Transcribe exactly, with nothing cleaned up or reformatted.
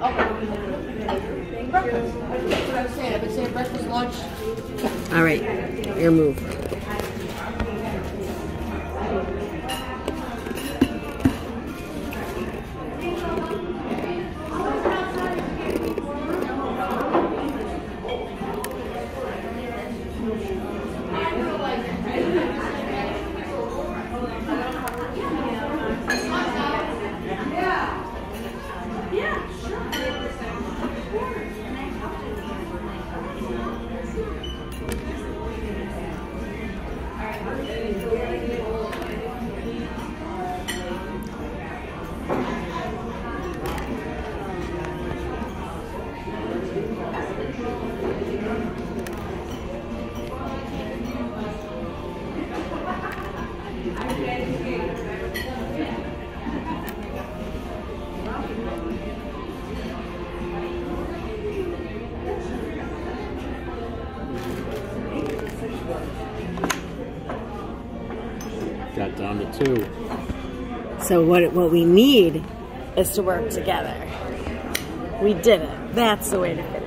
Breakfast. That's what I was saying. I've been saying breakfast, lunch. All right, your move. Got down to two. So what what we need is to work together. We did it. That's the way to finish.